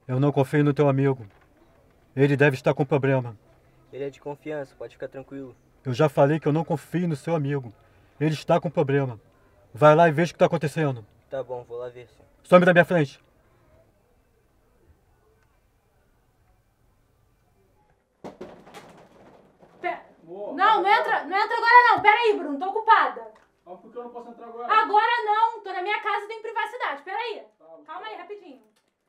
Eu não confio no teu amigo. Ele deve estar com problema. Ele é de confiança, pode ficar tranquilo. Eu já falei que eu não confio no seu amigo. Ele está com problema. Vai lá e veja o que está acontecendo. Tá bom, vou lá ver, senhor. Some da minha frente. Não entra agora não. Pera aí, Bruno, tô ocupada. Mas por que eu não posso entrar agora? Agora não, tô na minha casa e tem privacidade. Pera aí. Calma aí, rapidinho.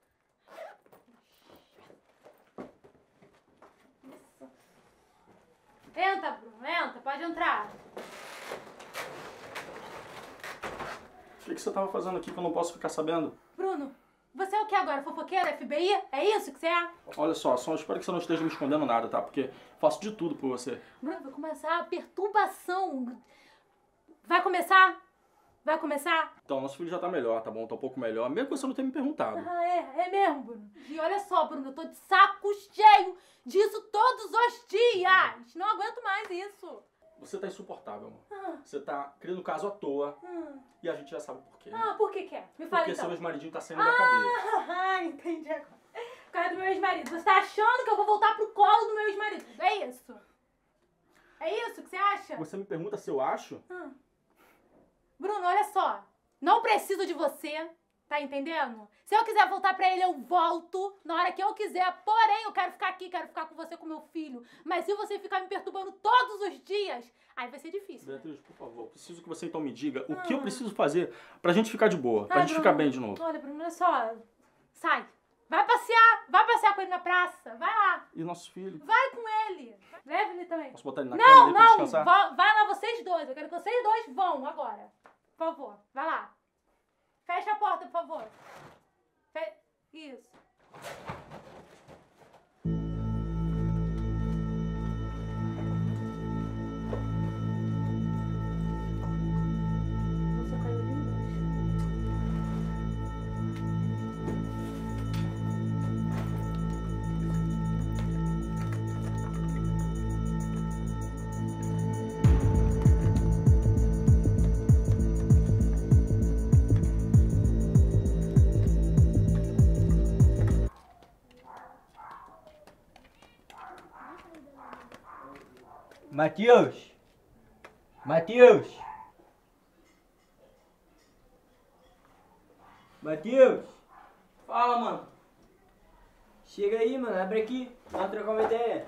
Isso. Entra, Bruno, entra, pode entrar. O que você tava fazendo aqui que eu não posso ficar sabendo? Bruno, você é o que agora? Fofoqueiro, FBI? É isso que você é? Olha só espero que você não esteja me escondendo nada, tá? Porque faço de tudo por você. Bruno, vai começar a perturbação. Vai começar? Vai começar? Então, nosso filho já tá melhor, tá bom? Tá um pouco melhor, mesmo que você não tenha me perguntado. Ah, é mesmo, Bruno. E olha só, Bruno, eu tô de saco cheio disso todos os dias. Não aguento mais isso. Você tá insuportável, amor. Você tá criando caso à toa. E a gente já sabe por quê. Por que é? Me fala Porque então. seu ex-maridinho tá saindo da cadeia. Entendi agora. Por causa do meu ex-marido. Você tá achando que eu vou voltar pro colo do meu ex-marido? É isso? É isso que você acha? Você me pergunta se eu acho? Bruno, olha só. Não preciso de você, tá entendendo? Se eu quiser voltar pra ele, eu volto na hora que eu quiser. Porém, eu quero ficar aqui, quero ficar com você, com meu filho. Mas se você ficar me perturbando todos os dias, aí vai ser difícil. Beatriz, por favor, preciso que você então me diga o que eu preciso fazer pra gente ficar de boa, pra gente ficar bem de novo. Olha, Bruno, olha só. Sai. Vai passear com ele na praça. Vai lá. E nosso filho? Vai com ele. Leve ele também. Posso botar ele na cama dele pra descansar? Vai lá vocês dois. Eu quero que vocês dois vão agora. Por favor, vai lá. Fecha a porta, por favor. Isso. Você caiu ali embaixo. Matheus! Matheus! Matheus! Fala, mano. Chega aí, mano. Abre aqui. Vamos trocar uma ideia.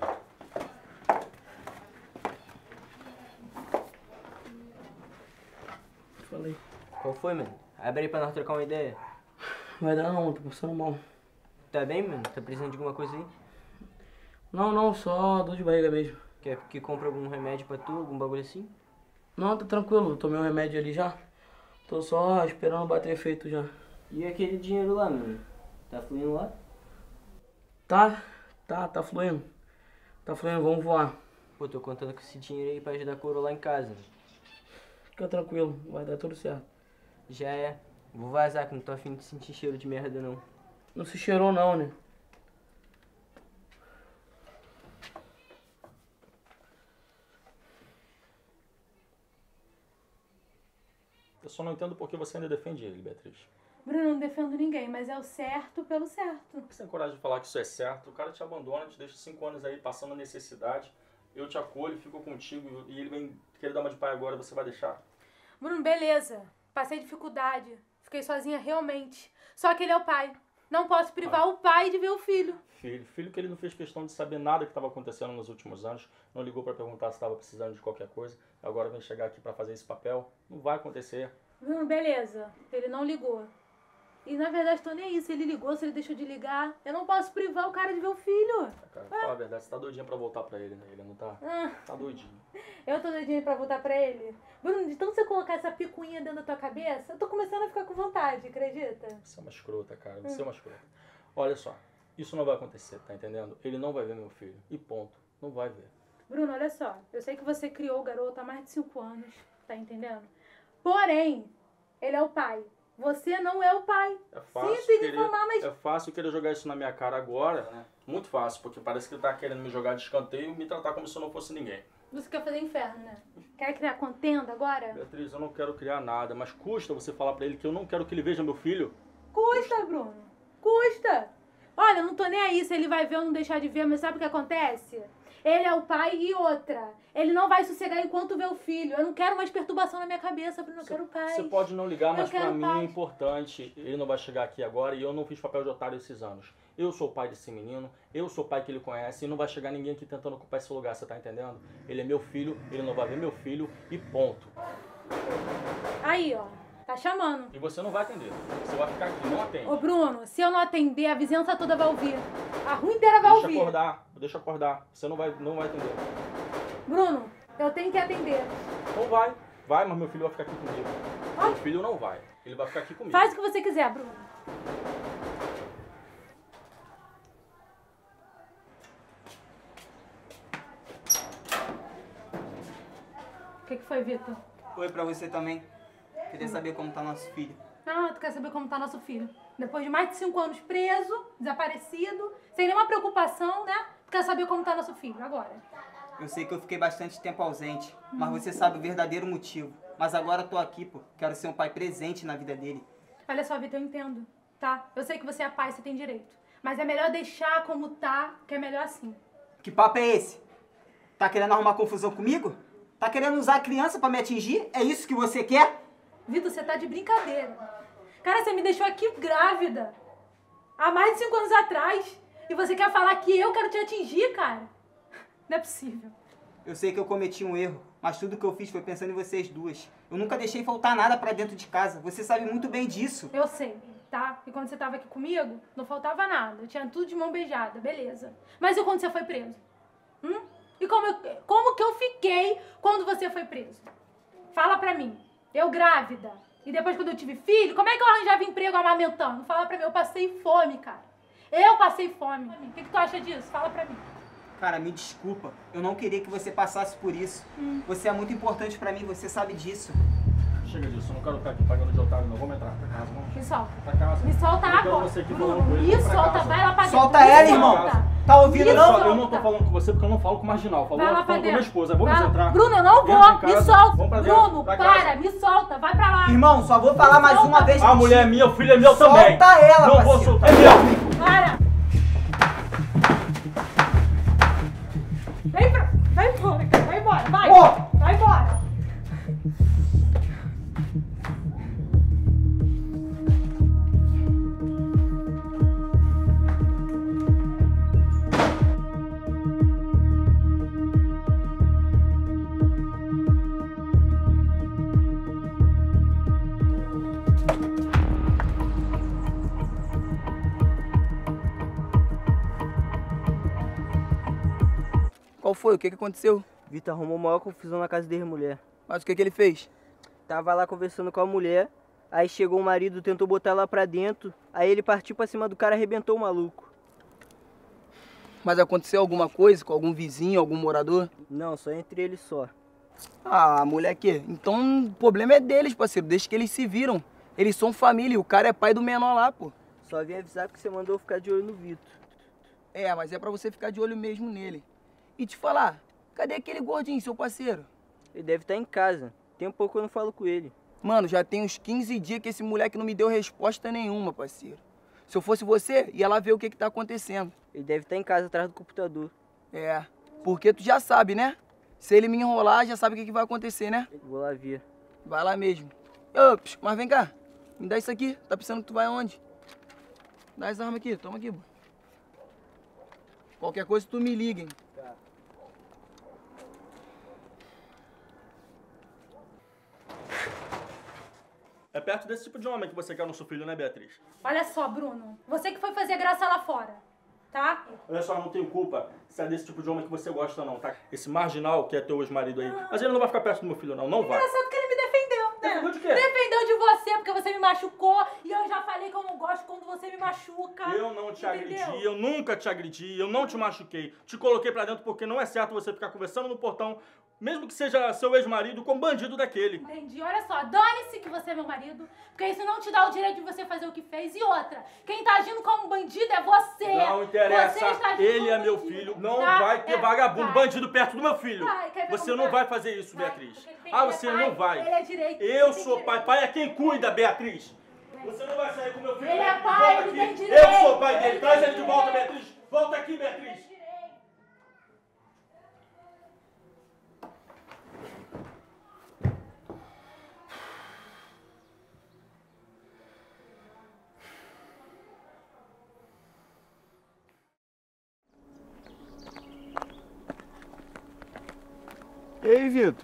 Falei. Qual foi, mano? Abre aí pra nós trocar uma ideia. Vai dar não, tô passando mal. Tá bem, mano? Tá precisando de alguma coisa aí? Não, só dor de barriga mesmo. Quer que compre algum remédio pra tu, algum bagulho assim? Não, tá tranquilo, tomei um remédio ali já. Tô só esperando bater efeito já. E aquele dinheiro lá, mano? Tá fluindo lá? Tá fluindo. Tá fluindo, vamos voar. Pô, tô contando com esse dinheiro aí pra ajudar a coroa lá em casa. Fica tranquilo, vai dar tudo certo. Já é. Vou vazar, que não tô afim de sentir cheiro de merda, não. Não se cheirou não, né? Eu só não entendo por que você ainda defende ele, Beatriz. Bruno, não defendo ninguém, mas é o certo pelo certo. Você tem coragem de falar que isso é certo? O cara te abandona, te deixa 5 anos aí passando necessidade. Eu te acolho, fico contigo e ele vem querer dar uma de pai agora, você vai deixar? Bruno, beleza. Passei dificuldade. Fiquei sozinha realmente. Só que ele é o pai. Não posso privar o pai de ver o filho. Filho que ele não fez questão de saber nada que estava acontecendo nos últimos anos, não ligou para perguntar se estava precisando de qualquer coisa, agora vem chegar aqui para fazer esse papel, não vai acontecer. Bruno, beleza. Ele não ligou. E na verdade tô nem aí. Se ele ligou, se ele deixou de ligar, eu não posso privar o cara de ver o filho. Cara, fala a verdade, você tá doidinha pra voltar pra ele, né? Ele não tá. Tá doidinho. Eu tô doidinha pra voltar pra ele. Bruno, de tanto você colocar essa picuinha dentro da tua cabeça, eu tô começando a ficar com vontade, acredita? Você é uma escrota, cara. Você é uma escrota. Olha só, isso não vai acontecer, tá entendendo? Ele não vai ver meu filho. E ponto. Não vai ver. Bruno, olha só. Eu sei que você criou o garoto há mais de 5 anos, tá entendendo? Porém, ele é o pai. Você não é o pai. É fácil, sinto informar, mas... é fácil querer jogar isso na minha cara agora, né? Muito fácil, porque parece que ele tá querendo me jogar de escanteio e me tratar como se eu não fosse ninguém. Você quer fazer inferno, né? Quer criar contenda agora? Beatriz, eu não quero criar nada, mas custa você falar pra ele que eu não quero que ele veja meu filho? Custa, Bruno. Custa. Ó, Olha, eu não tô nem aí se ele vai ver ou não deixar de ver, mas sabe o que acontece? Ele é o pai e outra. Ele não vai sossegar enquanto vê o filho. Eu não quero mais perturbação na minha cabeça, Bruno. Eu quero paz. Você pode não ligar, mas pra mim é paz. importante. Ele não vai chegar aqui agora e eu não fiz papel de otário esses anos. Eu sou o pai desse menino, eu sou o pai que ele conhece e não vai chegar ninguém aqui tentando ocupar esse lugar, você tá entendendo? Ele é meu filho, ele não vai ver meu filho e ponto. Aí, ó. Tá chamando. E você não vai atender. Você vai ficar aqui, não atende. Ô, Bruno, se eu não atender, a vizinhança toda vai ouvir. A rua inteira vai ouvir. Deixa acordar. Você não vai atender. Bruno, eu tenho que atender. Então vai. Vai, mas meu filho vai ficar aqui comigo. Ai. Meu filho não vai. Ele vai ficar aqui comigo. Faz o que você quiser, Bruno. O que foi, Vitor? Oi pra você também. Queria saber como tá nosso filho. Ah, tu quer saber como tá nosso filho? Depois de mais de 5 anos preso, desaparecido, sem nenhuma preocupação, né? Tu quer saber como tá nosso filho agora? Eu sei que eu fiquei bastante tempo ausente, mas você sabe o verdadeiro motivo. Mas agora eu tô aqui, pô. Quero ser um pai presente na vida dele. Olha só, Vitor, eu entendo, tá? Eu sei que você é pai, você tem direito. Mas é melhor deixar como tá, que é melhor assim. Que papo é esse? Tá querendo arrumar confusão comigo? Tá querendo usar a criança pra me atingir? É isso que você quer? Vitor, você tá de brincadeira. Cara, você me deixou aqui grávida. Há mais de 5 anos atrás. E você quer falar que eu quero te atingir, cara? Não é possível. Eu sei que eu cometi um erro, mas tudo que eu fiz foi pensando em vocês duas. Eu nunca deixei faltar nada pra dentro de casa. Você sabe muito bem disso. Eu sei, tá? E quando você tava aqui comigo, não faltava nada. Eu tinha tudo de mão beijada, beleza. Mas e quando você foi preso? E como que eu fiquei quando você foi preso? Fala pra mim. Eu grávida. E depois quando eu tive filho, como é que eu arranjava emprego amamentando? Fala pra mim, eu passei fome, cara. Eu passei fome. O que tu acha disso? Fala pra mim. Cara, me desculpa. Eu não queria que você passasse por isso. Você é muito importante pra mim, você sabe disso. Chega disso, eu não quero ficar aqui pagando de otário, não. Vamos entrar pra casa, vamos. Me solta. Pra casa. Me solta Eu quero agora. você aqui Bruno, falando com ele, me vamos pra solta, casa. vai lá pra dentro. Solta Me ela, solta. irmão. Tá ouvindo, Me não? solta. Eu não tô falando com você porque eu não falo com marginal. Vai lá pra falando com dentro. minha esposa. Vamos Vai lá. entrar. Bruno, eu não Entra vou. em Me casa. solta. Vamos pra dentro, Bruno, pra casa. para. Me solta. Vai pra lá. Irmão, só vou falar mais uma vez. A mulher é minha, o filho é meu também. Solta ela, Não vou parceiro. soltar. É meu. Para. Vai embora, cara. Vai embora. Vai. Pô. Vai embora. Qual foi? O que aconteceu? Vitor arrumou maior confusão na casa dele, mulher. Mas o que ele fez? Tava lá conversando com a mulher, aí chegou o marido, tentou botar lá pra dentro, aí ele partiu pra cima do cara e arrebentou o maluco. Mas aconteceu alguma coisa com algum vizinho, algum morador? Não, só entre eles só. Ah, moleque, então o problema é deles, parceiro. Desde que eles se viram. Eles são família e o cara é pai do menor lá, pô. Só vim avisar que você mandou eu ficar de olho no Vitor. É, mas é pra você ficar de olho mesmo nele. E te falar, cadê aquele gordinho, seu parceiro? Ele deve estar em casa. Tem um pouco que eu não falo com ele. Mano, já tem uns 15 dias que esse moleque não me deu resposta nenhuma, parceiro. Se eu fosse você, ia lá ver o que tá acontecendo. Ele deve estar em casa, atrás do computador. É, porque tu já sabe, né? Se ele me enrolar, já sabe o que vai acontecer, né? Vou lá ver. Vai lá mesmo. Ô, mas vem cá. Me dá isso aqui. Tá pensando que tu vai aonde? Dá essa arma aqui. Toma aqui, pô. Qualquer coisa tu me liga, hein? Tá. É perto desse tipo de homem que você quer no seu filho, né, Beatriz? Olha só, Bruno. Você que foi fazer graça lá fora, tá? Olha só, eu não tenho culpa se é desse tipo de homem que você gosta, não, tá? Esse marginal que é teu ex-marido aí. Mas ele não vai ficar perto do meu filho, não. Não vai. Engraçado que ele me defendeu, né? Defendeu de quê? Defendeu de você, porque você me machucou. E eu já falei que eu não gosto quando você me machuca. Eu não te Entendeu? agredi, eu nunca te agredi, eu não te machuquei. Te coloquei pra dentro porque não é certo você ficar conversando no portão, mesmo que seja seu ex-marido, com um bandido daquele. Entendi. Olha só, dane-se que você é meu marido, porque isso não te dá o direito de você fazer o que fez. E outra, quem tá agindo como bandido é você. Não interessa, Você está agindo ele como é meu bandido, filho, não tá? vai ter É, vagabundo, vai. bandido perto do meu filho. Vai, quer ver Você como não vai? vai fazer isso, Vai, Beatriz. porque ele Ah, é você pai, não vai. ele é direito, Eu ele tem sou pai, direito. pai é quem cuida, Beatriz. Você não vai sair com meu filho. Ele é de pai, volta ele aqui. tem direito. Eu sou pai dele, traz ele de volta aqui, Beatriz. E aí, Vitor?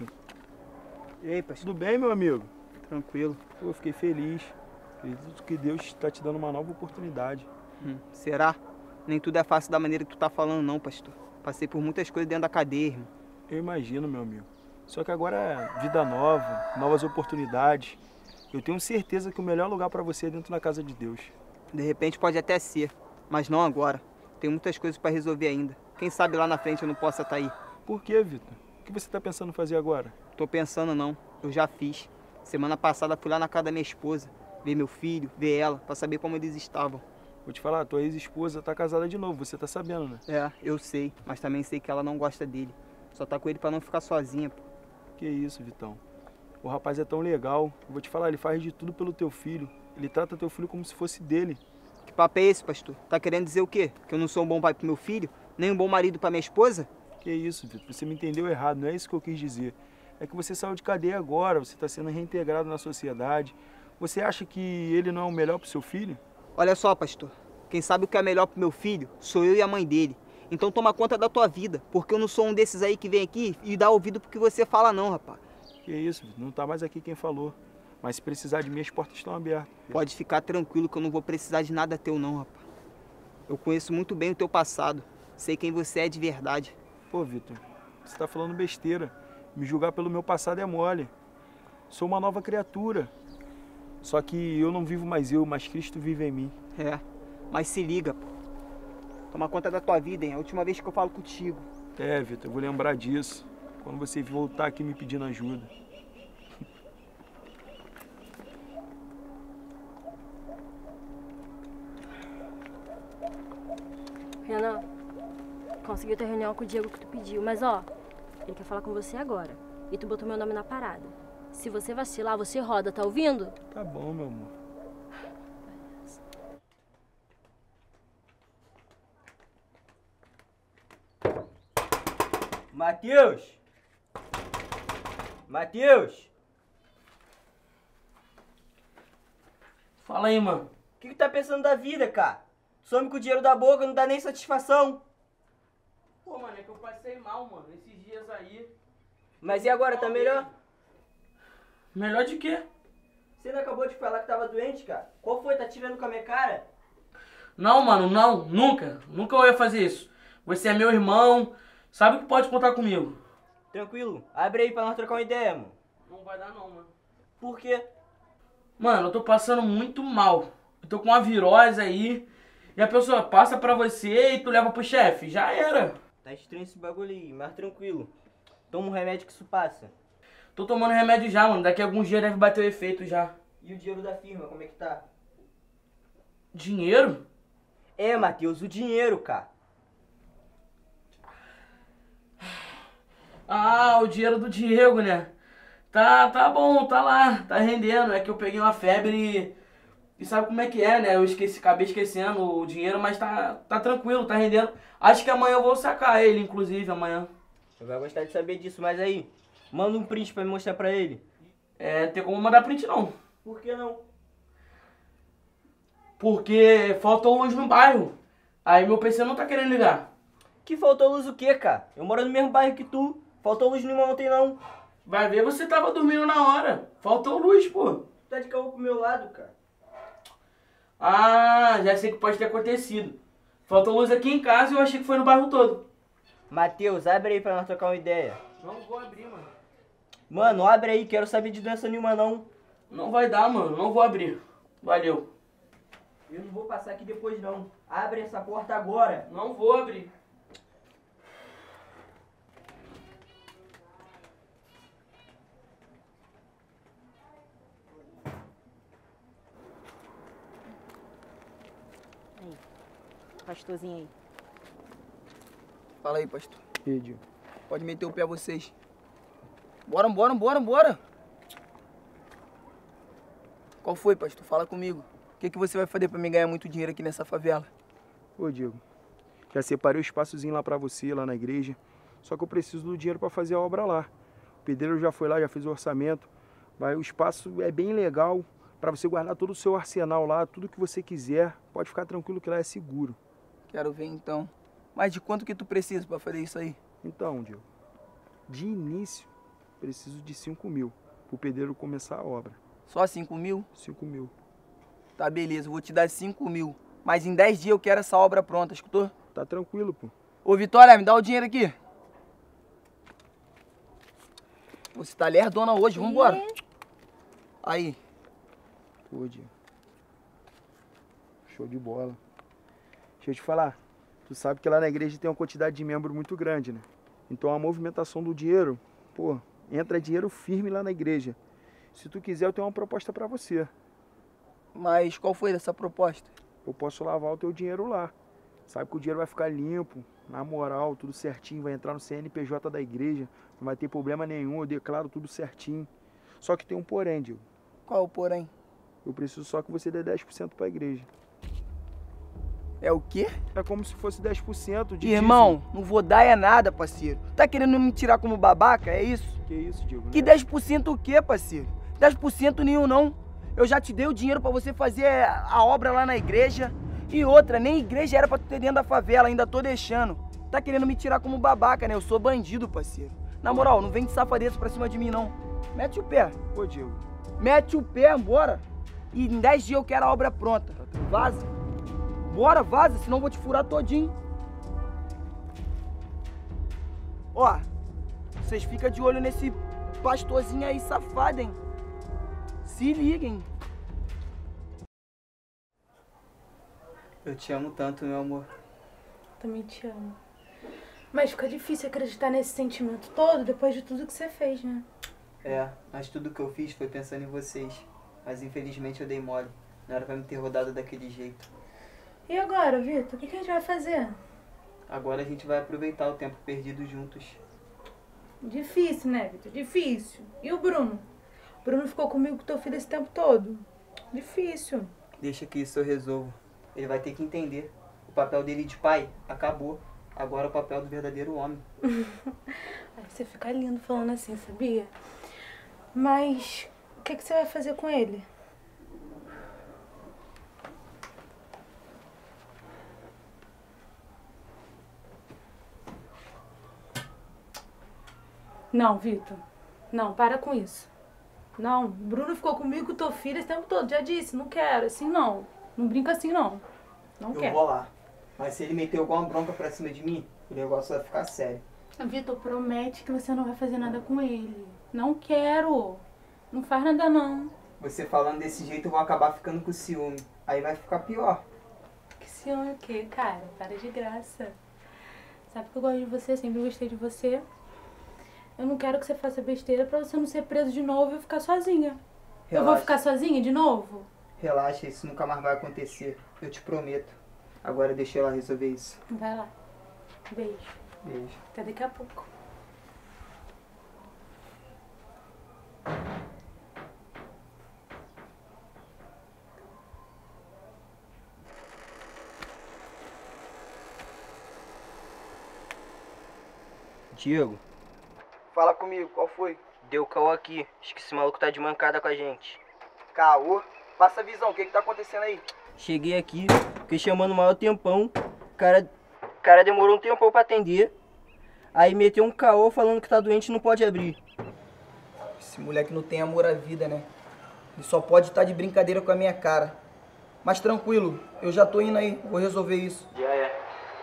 E aí, pastor? Tudo bem, meu amigo? Tranquilo. Pô, fiquei feliz. Acredito que Deus está te dando uma nova oportunidade. Será? Nem tudo é fácil da maneira que tu tá falando, não, pastor. Passei por muitas coisas dentro da cadeia, irmão. Eu imagino, meu amigo. Só que agora é vida nova, novas oportunidades. Eu tenho certeza que o melhor lugar para você é dentro da casa de Deus. De repente pode até ser, mas não agora. Tem muitas coisas pra resolver ainda. Quem sabe lá na frente eu não possa estar aí. Por quê, Vitor? O que você está pensando em fazer agora? Tô pensando não, eu já fiz. Semana passada fui lá na casa da minha esposa, ver meu filho, ver ela, pra saber como eles estavam. Vou te falar, tua ex-esposa tá casada de novo, você tá sabendo, né? É, eu sei, mas também sei que ela não gosta dele. Só tá com ele pra não ficar sozinha, pô. Que isso, Vitão. O rapaz é tão legal. Eu vou te falar, ele faz de tudo pelo teu filho. Ele trata teu filho como se fosse dele. Que papo é esse, pastor? Tá querendo dizer o quê? Que eu não sou um bom pai pro meu filho? Nem um bom marido pra minha esposa? Que isso, Vitor, você me entendeu errado, não é isso que eu quis dizer. É que você saiu de cadeia agora, você está sendo reintegrado na sociedade. Você acha que ele não é o melhor pro seu filho? Olha só, pastor. Quem sabe o que é melhor pro meu filho sou eu e a mãe dele. Então toma conta da tua vida, porque eu não sou um desses aí que vem aqui e dá ouvido pro que você fala não, rapaz. Que isso, Vitor, não tá mais aqui quem falou. Mas se precisar de mim, as portas estão abertas. Pode ficar tranquilo que eu não vou precisar de nada teu não, rapaz. Eu conheço muito bem o teu passado. Sei quem você é de verdade. Pô, Vitor, você tá falando besteira. Me julgar pelo meu passado é mole. Sou uma nova criatura. Só que eu não vivo mais eu, mas Cristo vive em mim. É, mas se liga, pô. Toma conta da tua vida, hein? É a última vez que eu falo contigo. É, Vitor, eu vou lembrar disso. Quando você voltar aqui me pedindo ajuda. Renan, consegui ter reunião com o Diego que tu pediu, mas ó, ele quer falar com você agora. E tu botou meu nome na parada. Se você vacilar, você roda, tá ouvindo? Tá bom, meu amor. Matheus! Matheus! Fala aí, mano. O que tá pensando da vida, cara? Some com o dinheiro da boca, não dá nem satisfação. Pô, mano, é que eu passei mal, mano, esses dias aí. Mas e agora, tá melhor? Melhor de quê? Você não acabou de falar que tava doente, cara? Qual foi? Tá tirando com a minha cara? Não, mano, não, nunca. Nunca eu ia fazer isso. Você é meu irmão, sabe que pode contar comigo. Tranquilo, abre aí pra nós trocar uma ideia, mano. Não vai dar não, mano. Por quê? Mano, eu tô passando muito mal. Eu tô com uma virose aí. E a pessoa passa pra você e tu leva pro chefe. Já era. Tá estranho esse bagulho aí, mas tranquilo. Toma um remédio que isso passa. Tô tomando remédio já, mano. Daqui a alguns dias deve bater o efeito já. E o dinheiro da firma, como é que tá? Dinheiro? É, Matheus, o dinheiro, cara. Ah, o dinheiro do Diego, né? Tá bom, tá lá, tá rendendo. É que eu peguei uma febre e sabe como é que é, né? Eu acabei esquecendo o dinheiro, mas tá tranquilo, tá rendendo. Acho que amanhã eu vou sacar ele, inclusive, amanhã. Eu vai gostar de saber disso, mas aí, manda um print pra me mostrar pra ele. É, tem como mandar print não. Por que não? Porque faltou luz no bairro. Aí meu PC não tá querendo ligar. Que faltou luz o quê, cara? Eu moro no mesmo bairro que tu. Faltou luz nenhuma ontem, não. Vai ver, você tava dormindo na hora. Faltou luz, pô. Tu tá de carro pro meu lado, cara. Ah, já sei que pode ter acontecido. Faltou luz aqui em casa e eu achei que foi no bairro todo. Matheus, abre aí pra nós trocar uma ideia. Não vou abrir, mano. Mano, abre aí, quero saber de doença nenhuma, não. Não vai dar, mano. Não vou abrir. Valeu. Eu não vou passar aqui depois, não. Abre essa porta agora. Não vou abrir. Pastorzinho aí. Fala aí, pastor. Pediu. Pode meter o pé a vocês. Bora. Qual foi, pastor? Fala comigo. O que você vai fazer pra me ganhar muito dinheiro aqui nessa favela? Ô, Diego, Já separei o espaçozinho lá pra você, lá na igreja. Só que eu preciso do dinheiro pra fazer a obra lá. O pedreiro já foi lá, já fez o orçamento. O espaço é bem legal pra você guardar todo o seu arsenal lá, tudo que você quiser. Pode ficar tranquilo que lá é seguro. Quero ver então. Mas de quanto que tu precisa pra fazer isso aí? Então, Diego, de início, preciso de 5 mil pro pedreiro começar a obra. Só 5 mil? 5 mil. Tá, beleza, eu vou te dar 5 mil. Mas em 10 dias eu quero essa obra pronta, escutou? Tá tranquilo, pô. Ô, Vitória, me dá o dinheiro aqui. Você tá lerdona hoje, vambora. Aí. Pô, Diego. Show de bola. Deixa eu te falar. Tu sabe que lá na igreja tem uma quantidade de membros muito grande, né? Então a movimentação do dinheiro, pô, entra dinheiro firme lá na igreja. Se tu quiser, eu tenho uma proposta pra você. Mas qual foi essa proposta? Eu posso lavar o teu dinheiro lá. Sabe que o dinheiro vai ficar limpo, na moral, tudo certinho, vai entrar no CNPJ da igreja, não vai ter problema nenhum, eu declaro tudo certinho. Só que tem um porém, Diego. Qual o porém? Eu preciso só que você dê 10% pra igreja. É o quê? É como se fosse 10% de Irmão, não vou dar é nada, parceiro. Tá querendo me tirar como babaca, é isso? Que isso, Diego? Que 10% o quê, parceiro? 10% nenhum não. Eu já te dei o dinheiro pra você fazer a obra lá na igreja. E outra, nem igreja era pra tu ter dentro da favela, ainda tô deixando. Tá querendo me tirar como babaca, né? Eu sou bandido, parceiro. Na moral, não vem de safadeza pra cima de mim, não. Mete o pé. Pô, Diego. Mete o pé, bora. E em 10 dias eu quero a obra pronta. Vaza. Bora, vaza, senão eu vou te furar todinho. Ó, vocês ficam de olho nesse pastorzinho aí safado, hein? Se liguem. Eu te amo tanto, meu amor. Também te amo. Mas fica difícil acreditar nesse sentimento todo depois de tudo que você fez, né? É, mas tudo que eu fiz foi pensando em vocês. Mas infelizmente eu dei mole. Não era pra me ter rodado daquele jeito. E agora, Vitor? O que a gente vai fazer? Agora a gente vai aproveitar o tempo perdido juntos. Difícil, né, Vitor? Difícil. E o Bruno? O Bruno ficou comigo com teu filho esse tempo todo. Difícil. Deixa que isso eu resolvo. Ele vai ter que entender. O papel dele de pai acabou. Agora é o papel do verdadeiro homem. Aí você fica lindo falando assim, sabia? Mas o que você vai fazer com ele? Não, Vitor. Não, para com isso. Não, o Bruno ficou comigo com teu filho esse tempo todo. Já disse, não quero. Assim não. Não brinca assim não. Não quero. Eu vou lá. Mas se ele meter alguma bronca pra cima de mim, o negócio vai ficar sério. Vitor, promete que você não vai fazer nada com ele. Não quero. Não faz nada não. Você falando desse jeito, eu vou acabar ficando com ciúme. Aí vai ficar pior. Que ciúme o quê, cara? Para de graça. Sabe que eu gosto de você, sempre gostei de você. Eu não quero que você faça besteira pra você não ser preso de novo e eu ficar sozinha. Relaxa. Eu vou ficar sozinha de novo? Relaxa, isso nunca mais vai acontecer. Eu te prometo. Agora deixa ela resolver isso. Vai lá. Beijo. Beijo. Até daqui a pouco. Diego, Fala comigo, qual foi? deu caô aqui. Acho que esse maluco tá de mancada com a gente. Caô? Passa a visão, o que tá acontecendo aí? Cheguei aqui, fiquei chamando o maior tempão. O cara demorou um tempão pra atender. Aí meteu um caô falando que tá doente e não pode abrir. Esse moleque não tem amor à vida, né? Ele só pode estar de brincadeira com a minha cara. Mas tranquilo, eu já tô indo aí, vou resolver isso. Já é.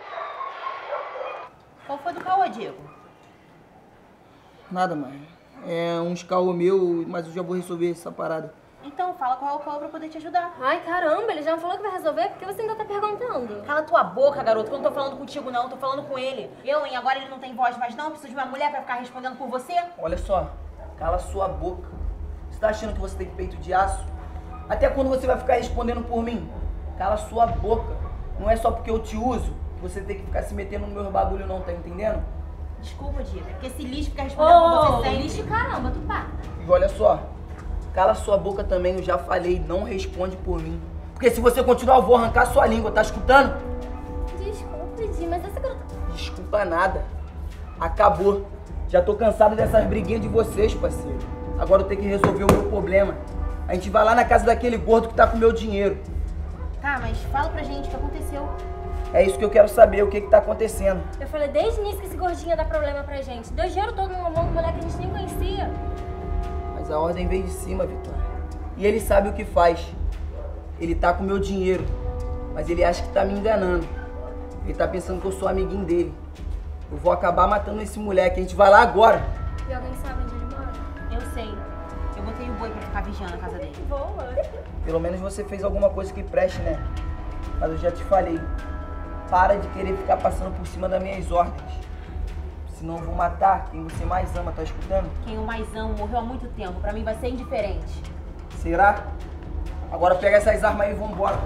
Qual foi do caô, Diego? Nada, mãe. É uns caô meu, mas eu já vou resolver essa parada. Então, fala qual é o caô pra poder te ajudar. Ai, caramba, ele já me falou que vai resolver? Por que você ainda tá perguntando? Cala tua boca, garoto, que eu não tô falando contigo não, tô falando com ele. Eu, hein, agora ele não tem voz mais não, preciso de uma mulher pra ficar respondendo por você. Olha só, cala sua boca. Você tá achando que você tem peito de aço? Até quando você vai ficar respondendo por mim? Cala sua boca. Não é só porque eu te uso que você tem que ficar se metendo no meu bagulho não, tá entendendo? Desculpa, Diego, porque esse lixo fica respondendo por você sempre. Lixo caramba, tu para. E olha só, cala sua boca também, eu já falei, não responde por mim. Porque se você continuar, eu vou arrancar sua língua, tá escutando? Desculpa. Didi, mas essa garota... Desculpa nada. Acabou. Já tô cansado dessas briguinhas de vocês, parceiro. Agora eu tenho que resolver o meu problema. A gente vai lá na casa daquele gordo que tá com o meu dinheiro. Tá, mas fala pra gente o que aconteceu. É isso que eu quero saber, o que tá acontecendo. Eu falei desde o início que esse gordinho ia dar problema pra gente. Deu dinheiro todo numa mão de mulher que a gente nem conhecia. Mas a ordem veio de cima, Vitória. E ele sabe o que faz. Ele tá com o meu dinheiro, mas ele acha que tá me enganando. Ele tá pensando que eu sou amiguinho dele. Eu vou acabar matando esse moleque. A gente vai lá agora. E alguém sabe onde ele mora? Eu sei. Eu botei o boi pra ficar vigiando a casa dele. Boa. Pelo menos você fez alguma coisa que preste, né? Mas eu já te falei. Para de querer ficar passando por cima das minhas ordens. Senão eu vou matar quem você mais ama, tá escutando? Quem eu mais amo morreu há muito tempo. Pra mim vai ser indiferente. Será? Agora pega essas armas aí e vambora.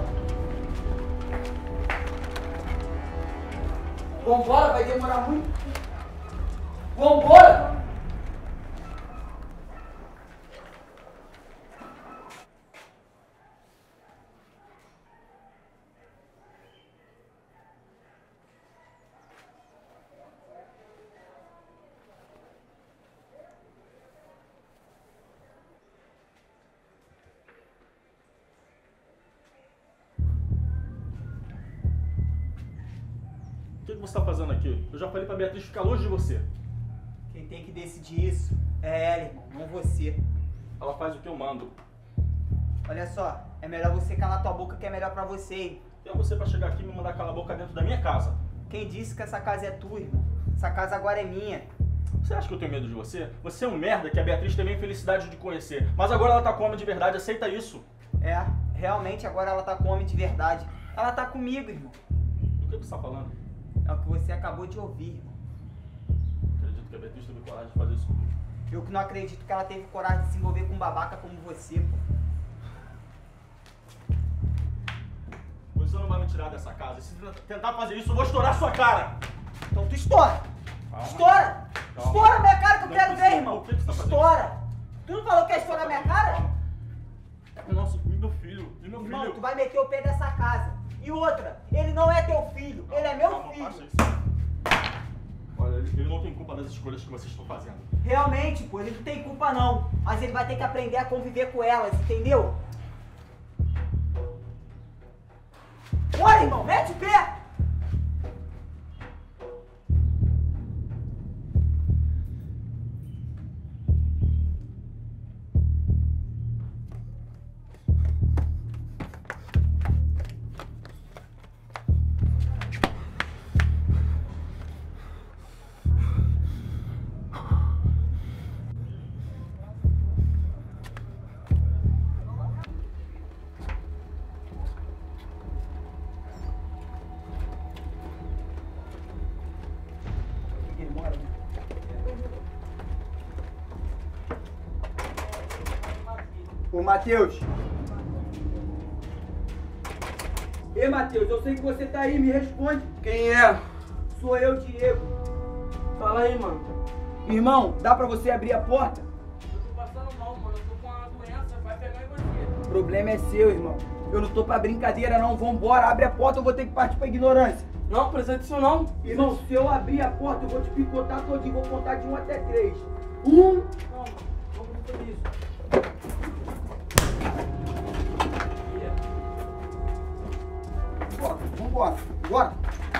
Vambora, vai demorar muito. Vambora! O que você tá fazendo aqui? Eu já falei pra Beatriz ficar longe de você. Quem tem que decidir isso é ela, irmão, não você. Ela faz o que eu mando. Olha só, é melhor você calar tua boca que é melhor pra você, hein? Quem é você pra chegar aqui e me mandar calar a boca dentro da minha casa? Quem disse que essa casa é tua, irmão? Essa casa agora é minha. Você acha que eu tenho medo de você? Você é um merda que a Beatriz teve a infelicidade de conhecer. Mas agora ela tá com homem de verdade, aceita isso. É, realmente agora ela tá com homem de verdade. Ela tá comigo, irmão. Do que você tá falando? É o que você acabou de ouvir, irmão. Acredito que a Beatriz teve coragem de fazer isso comigo. Eu que não acredito que ela teve coragem de se envolver com um babaca como você, pô. Você não vai me tirar dessa casa. E se tentar fazer isso, eu vou estourar sua cara. Então tu estoura! Calma. Estoura! Calma. Estoura minha cara que eu Não quero precisa. ver, irmão! O que você tá fazendo? Estoura! Tu não falou que ia estourar minha cara? Nossa, e meu filho? E meu Irmão, filho? tu vai meter o pé dessa casa. E outra, ele não é teu filho, ele é meu Calma, filho. baixa isso. Olha, ele não tem culpa das escolhas que vocês estão fazendo. Realmente, pô, ele não tem culpa não. Mas ele vai ter que aprender a conviver com elas, entendeu? Bora, irmão, mete o pé! Ô, Matheus! Ei, Matheus, eu sei que você tá aí, me responde. Quem é? Sou eu, Diego. Fala aí, mano. Irmão, dá pra você abrir a porta? Eu tô passando mal, mano. Eu tô com uma doença, vai pegar em você. O problema é seu, irmão. Eu não tô pra brincadeira, não. Vambora, abre a porta, eu vou ter que partir pra ignorância. Não, precisa disso não. Irmão, se eu abrir a porta, eu vou te picotar todinho. Vou contar de 1 até 3. 1. Não, mano. Vamos fazer isso. Bora, vambora. Bora.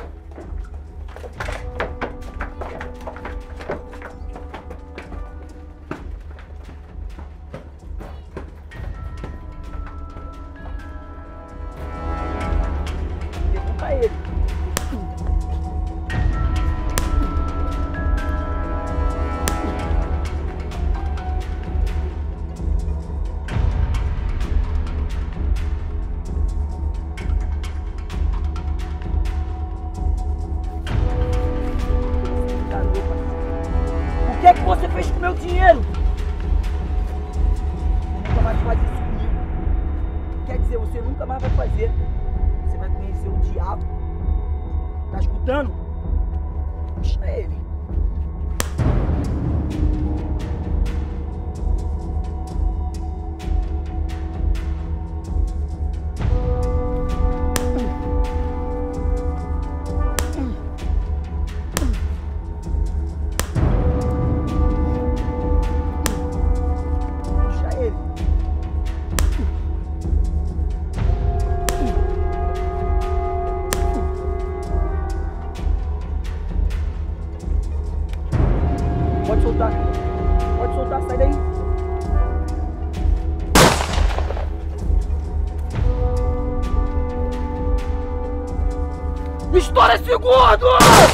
Derruba ele. O que é que você fez com o meu dinheiro? Você nunca mais faz isso comigo. Quer dizer, você nunca mais vai fazer. Você vai conhecer o diabo. Tá escutando? Puxa ele. estoura segundo!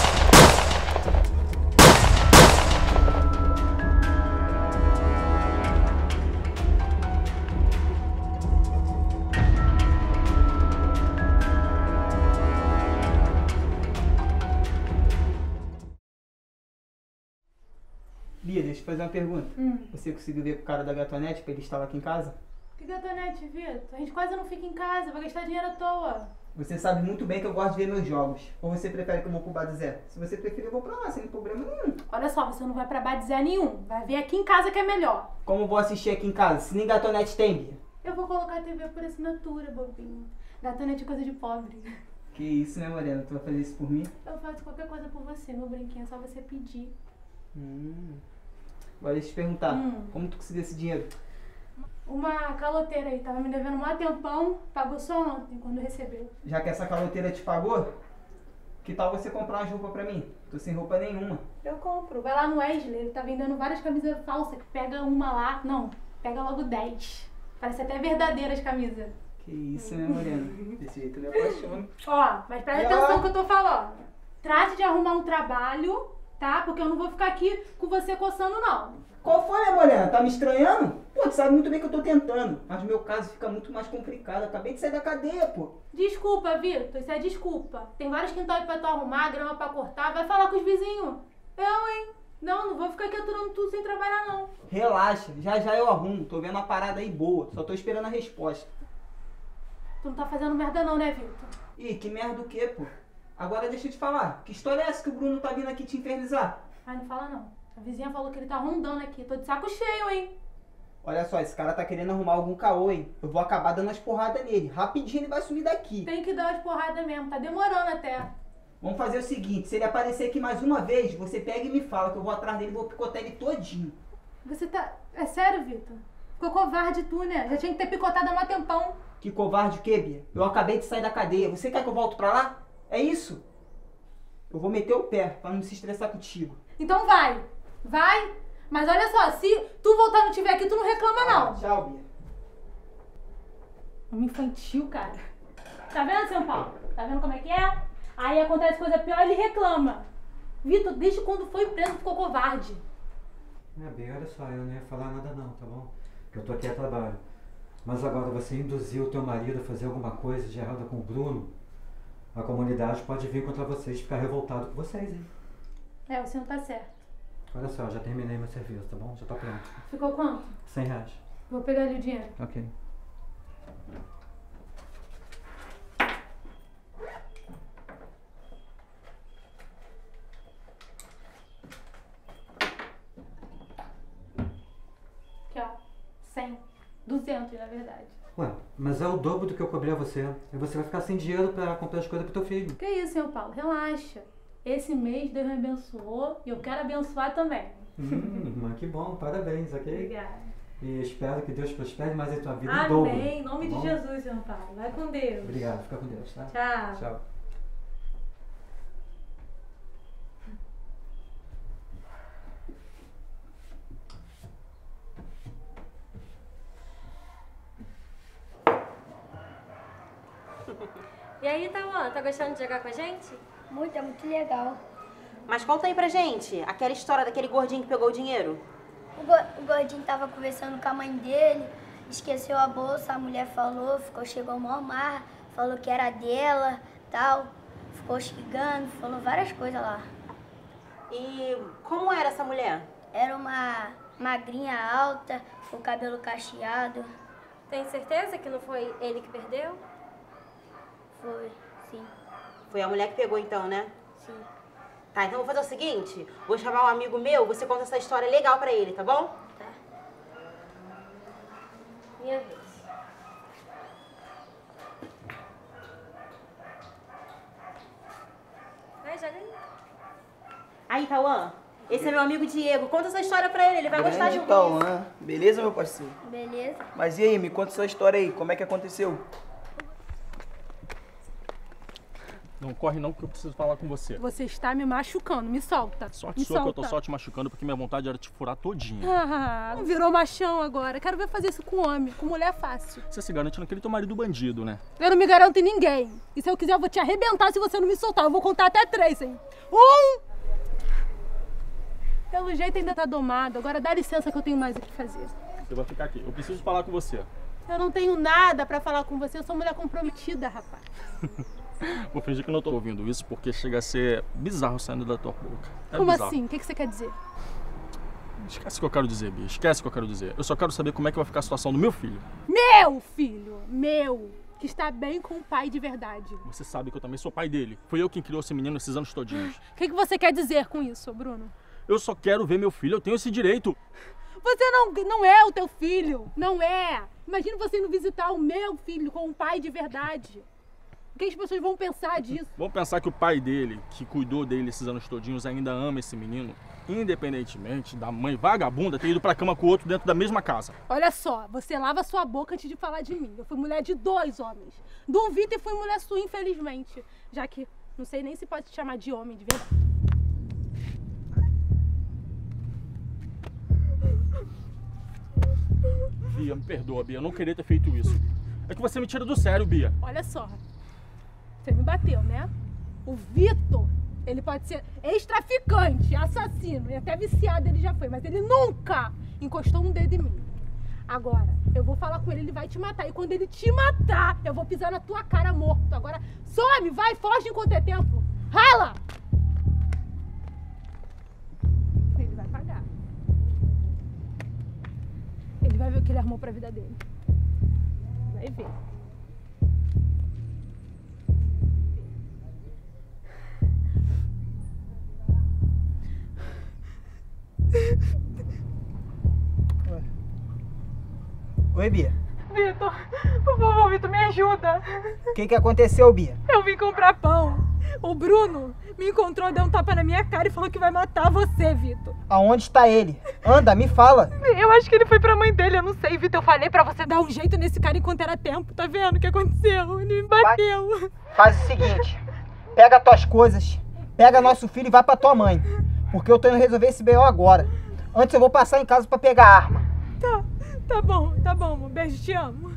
Bia, deixa eu te fazer uma pergunta. Você conseguiu ver com o cara da gatonete pra ele estar aqui em casa? Que gatonete, Vitor? A gente quase não fica em casa, vai gastar dinheiro à toa. Você sabe muito bem que eu gosto de ver meus jogos. Ou você prefere que eu vou pro Bar do Zé? Se você preferir, eu vou pra lá, sem problema nenhum. Olha só, você não vai pra bar de Zé nenhum. Vai ver aqui em casa que é melhor. Como eu vou assistir aqui em casa, se nem gatonete tem, Bia? Eu vou colocar a TV por assinatura, bobinho. Gatonete é coisa de pobre. Que isso, né, Morena? Tu vai fazer isso por mim? Eu faço qualquer coisa por você, meu brinquinho. É só você pedir. Agora deixa eu te perguntar, como tu conseguiu esse dinheiro? Uma caloteira aí, tava me devendo um tempão, pagou só ontem, quando recebeu. Já que essa caloteira te pagou, que tal você comprar uma roupa pra mim? Tô sem roupa nenhuma. Eu compro. Vai lá no Wesley, ele tá vendendo várias camisas falsas. Pega uma lá, não, pega logo 10. Parece até verdadeiras camisas. Que isso, né, Morena? Desse jeito eu me apaixono. Ó, mas presta atenção no que eu tô falando. Trate de arrumar um trabalho, tá? Porque eu não vou ficar aqui com você coçando, não. Qual foi, né, Morena? Tá me estranhando? Pô, tu sabe muito bem que eu tô tentando. Mas o meu caso fica muito mais complicado. Eu acabei de sair da cadeia, pô. Desculpa, Vitor. Isso é desculpa. Tem vários quintais pra tu arrumar, grama pra cortar. Vai falar com os vizinhos. Eu, hein? Não vou ficar aqui aturando tudo sem trabalhar, não. Relaxa. Já eu arrumo. Tô vendo uma parada aí boa. Só tô esperando a resposta. Tu não tá fazendo merda não, né, Vitor? Ih, que merda o quê, pô? Agora deixa eu te falar. Que história é essa que o Bruno tá vindo aqui te infernizar? Ai, não fala não. A vizinha falou que ele tá rondando aqui. Tô de saco cheio, hein? Olha só, esse cara tá querendo arrumar algum caô, hein? Eu vou acabar dando as porradas nele. Rapidinho ele vai sumir daqui. Tem que dar as porradas mesmo. Tá demorando até. Vamos fazer o seguinte. Se ele aparecer aqui mais uma vez, você pega e me fala que eu vou atrás dele e vou picotar ele todinho. Você tá... É sério, Vitor? Ficou covarde tu, né? Já tinha que ter picotado há um tempão. Que covarde o quê, Bia? Eu acabei de sair da cadeia. Você quer que eu volte pra lá? É isso? Eu vou meter o pé pra não se estressar contigo. Então vai. Vai. Mas olha só, se tu voltar e não estiver aqui, tu não reclama, não. Tchau, Bia. Homem infantil, cara. Tá vendo, São Paulo? Tá vendo como é que é? Aí acontece coisa pior e ele reclama. Vitor, desde quando foi preso, ficou covarde. Bem, olha só, eu não ia falar nada não, tá bom? Porque eu tô aqui a trabalho. Mas agora você induziu o teu marido a fazer alguma coisa de errada com o Bruno, a comunidade pode vir contra vocês e ficar revoltado com vocês, hein? É, o senhor tá certo. Olha só, já terminei meu serviço, tá bom? Já tá pronto. Ficou quanto? R$100. Vou pegar ali o dinheiro. Ok. Aqui, ó. 100. 200, na verdade. Ué, mas é o dobro do que eu cobri a você. E você vai ficar sem dinheiro pra comprar as coisas pro teu filho. Que isso, senhor Paulo? Relaxa. Esse mês Deus me abençoou e eu quero abençoar também. Mas que bom, parabéns, ok? Obrigada. E espero que Deus prospere mais em tua vida em dobro. Amém. Em nome de Jesus, senhor Paulo. Vai com Deus. Obrigado, fica com Deus, tá? Tchau. Tchau. E aí, Tauan, tá gostando de jogar com a gente? Muito, é muito legal. Mas conta aí pra gente, aquela história daquele gordinho que pegou o dinheiro. O gordinho tava conversando com a mãe dele, esqueceu a bolsa, a mulher falou, chegou mó marra, falou que era dela, tal. Ficou xingando, falou várias coisas lá. E como era essa mulher? Era uma magrinha alta, com o cabelo cacheado. Tem certeza que não foi ele que perdeu? Foi, sim. Foi a mulher que pegou então, né? Sim. Tá, então vou fazer o seguinte, vou chamar um amigo meu, você conta essa história legal pra ele, tá bom? Tá. Minha vez. Vai, joga aí. Aí, Tauan, esse é meu amigo Diego, conta essa história pra ele vai gostar de ouvir. Tauan, beleza, meu parceiro? Beleza. Mas e aí, me conta essa história aí, como é que aconteceu? Não corre não, que eu preciso falar com você. Você está me machucando, me solta. Sorte sua que eu tô só te machucando, porque minha vontade era te furar todinha. Ah, virou machão agora. Quero ver fazer isso com homem, com mulher fácil. Você se garante naquele teu marido bandido, né? Eu não me garanto em ninguém. E se eu quiser, eu vou te arrebentar se você não me soltar. Eu vou contar até 3, hein? 1! Pelo jeito ainda tá domado. Agora dá licença que eu tenho mais o que fazer. Você vai ficar aqui. Eu preciso falar com você. Eu não tenho nada pra falar com você. Eu sou mulher comprometida, rapaz. Vou fingir que não tô ouvindo isso, porque chega a ser bizarro saindo da tua boca. Como bizarro. assim? O que você quer dizer? Esquece o que eu quero dizer, Bia. Esquece o que eu quero dizer. Eu só quero saber como é que vai ficar a situação do meu filho. Meu filho! Meu! Que está bem com o pai de verdade. Você sabe que eu também sou pai dele. Foi eu quem criou esse menino esses anos todinhos. O que você quer dizer com isso, Bruno? Eu só quero ver meu filho. Eu tenho esse direito. Você não é o teu filho. Não é. Imagina você indo visitar o meu filho com um pai de verdade. O que as pessoas vão pensar disso? Vão pensar que o pai dele, que cuidou dele esses anos todinhos, ainda ama esse menino, independentemente da mãe vagabunda ter ido pra cama com o outro dentro da mesma casa. Olha só, você lava sua boca antes de falar de mim. Eu fui mulher de 2 homens. Do Vitor e fui mulher sua, infelizmente. Já que não sei nem se pode te chamar de homem de verdade. Bia, me perdoa, Bia. Eu não queria ter feito isso. É que você me tira do sério, Bia. Olha só. Você me bateu, né? O Vitor, ele pode ser ex-traficante, assassino e até viciado ele já foi, mas ele nunca encostou um dedo em mim. Agora, eu vou falar com ele, ele vai te matar. E quando ele te matar, eu vou pisar na tua cara morto. Agora, some, vai, foge enquanto é tempo. Rala! Ele vai pagar. Ele vai ver o que ele armou pra vida dele. Vai ver. Oi, Bia. Vitor, por favor, Vitor, me ajuda. O que aconteceu, Bia? Eu vim comprar pão. O Bruno me encontrou, deu um tapa na minha cara e falou que vai matar você, Vitor. Aonde está ele? Anda, me fala. Eu acho que ele foi pra mãe dele, eu não sei, Vitor. Eu falei pra você dar um jeito nesse cara enquanto era tempo. Tá vendo o que aconteceu? Ele me bateu. Faz o seguinte, pega tuas coisas, pega nosso filho e vai pra tua mãe. Porque eu tô indo resolver esse BO agora. Antes eu vou passar em casa pra pegar a arma. Tá bom, amor. Beijo, te amo.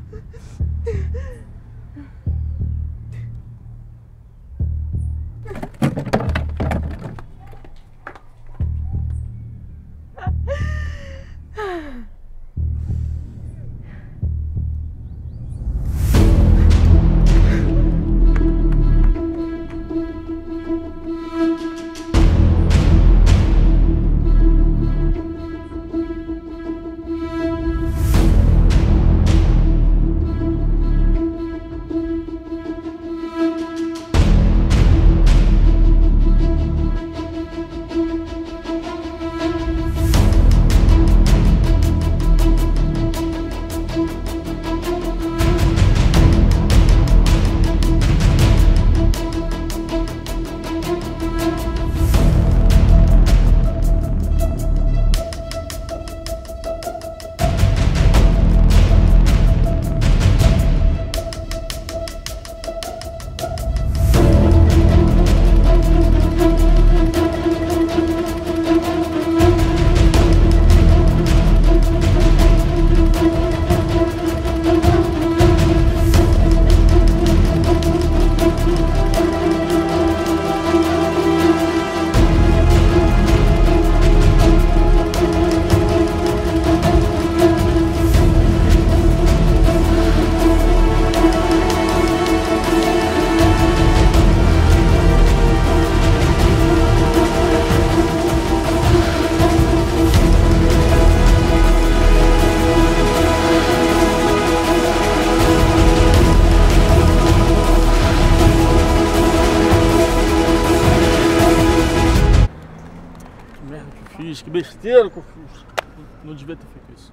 Que besteira que eu fiz. Não devia ter feito isso.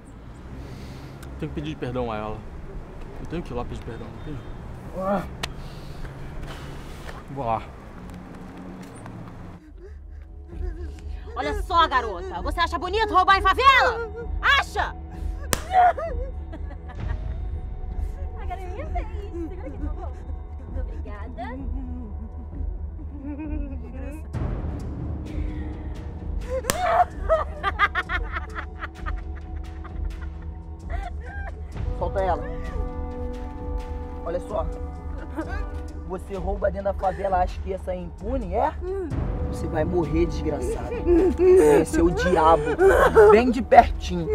Tenho que pedir perdão a ela. Eu tenho que ir lá pedir perdão, não tenho? Vou lá. Olha só, garota. Você acha bonito roubar em favela? Acha? Agora é minha vez. Segura aqui, por favor. Obrigada. Você rouba dentro da favela, acha que ia sair impune, é? Você vai morrer, desgraçado. Esse é o diabo, bem de pertinho.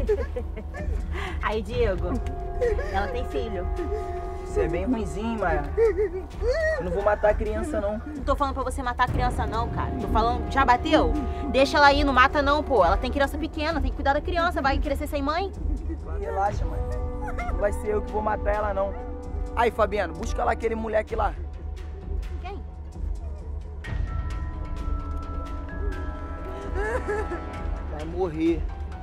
Aí, Diego, ela tem filho. Você é bem ruimzinho, Maia. Eu não vou matar a criança, não. Não tô falando pra você matar a criança, não, cara. Tô falando, já bateu? Deixa ela aí, não mata não, pô. Ela tem criança pequena, tem que cuidar da criança. Vai crescer sem mãe? Relaxa, mãe. Não vai ser eu que vou matar ela, não. Aí, Fabiano, busca lá aquele moleque lá. Quem? Vai morrer.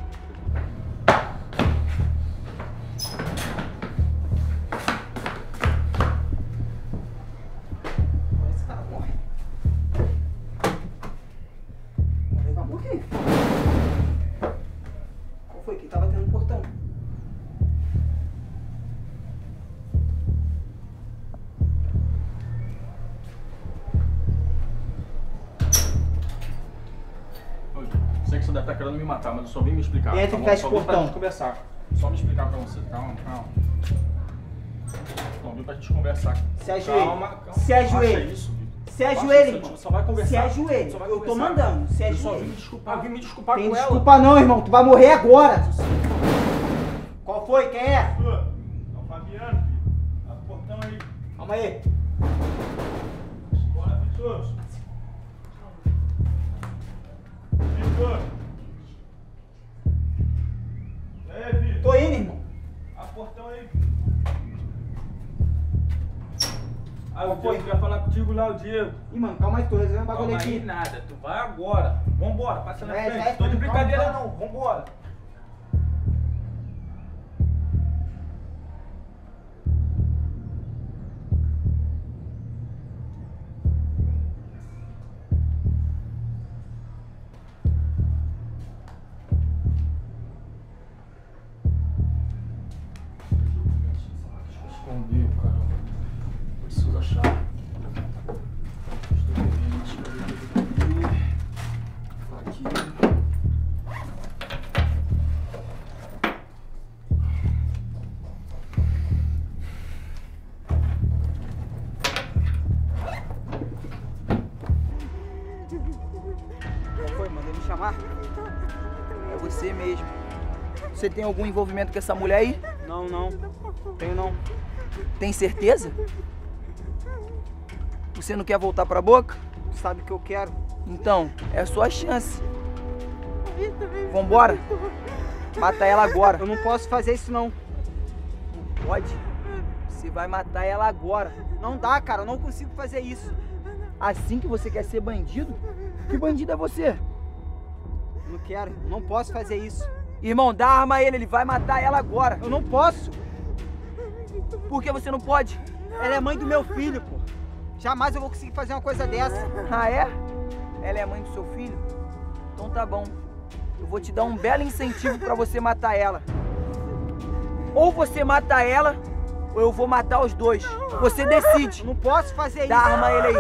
Esse cara morre. Vai morrer. Qual foi? Quem tava tendo no portão? Sei que você deve estar querendo me matar, mas eu só vim me explicar. Entra e fecha o portão. Conversar. Só me explicar pra você. Calma. Não, vim pra gente conversar. Se ajoelhe. Calma. Se ajoelhe. Faça isso, Vitor. Se ajoelhe, irmão. Só vai conversar. Se ajoelhe. Só vai Eu tô conversar. mandando. Se Eu só ajoelhe. vim me desculpar. Vim me desculpar Tem com ela. desculpa não, irmão. Tu vai morrer agora. Qual foi? Quem é? É o Fabiano, filho. Abre o portão aí. Calma aí. Bora, Vitor. Vitor. E aí, Vitor? Tô indo, irmão. Abre o portão aí. Ah, o Diego quer falar contigo lá, o Diego. Ih, mano, calma aí, tô resolvendo um bagulho Calma aqui. aí, nada. Tu vai agora. Vambora, passa na Vai, frente. Tô de calma, brincadeira calma. não, vambora. Escondeu, caramba. Preciso achar. Aqui. Qual foi? Mandou me chamar? É você mesmo. Você tem algum envolvimento com essa mulher aí? Não, não. Tenho não. Tem certeza? Você não quer voltar pra boca? Sabe que eu quero. Então, é a sua chance. Vambora? Mata ela agora. Eu não posso fazer isso não. Não pode? Você vai matar ela agora. Não dá, cara. Eu não consigo fazer isso. Assim que você quer ser bandido? Que bandido é você? Não quero. Não posso fazer isso. Irmão, dá a arma a ele vai matar ela agora. Eu não posso. Por que você não pode? Ela é mãe do meu filho, pô. Jamais eu vou conseguir fazer uma coisa dessa. Ah, é? Ela é a mãe do seu filho? Então tá bom. Eu vou te dar um belo incentivo pra você matar ela. Ou você mata ela, ou eu vou matar os dois. Você decide. Eu não posso fazer isso. Dá a arma a ele aí.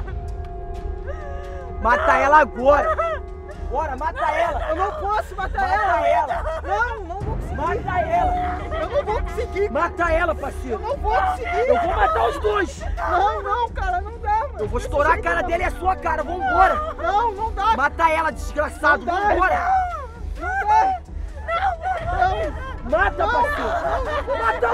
Mata ela agora. Bora, mata ela. Eu não posso matar Mata ela. ela. Não, não vou conseguir. Mata ela. Eu não vou conseguir. Mata ela, parceiro. Eu não vou conseguir. Eu vou matar os dois. Não, cara, não dá, mano. Eu vou estourar a cara dele e a sua cara. Vambora. Não dá. Mata ela, desgraçado. Não dá, Vambora. Não dá. Não. Mata, parceiro. Mata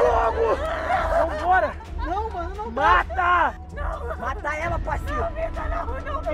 logo. Vambora. Não, mano, não dá. Mata. Mata ela, parceiro. Não, não,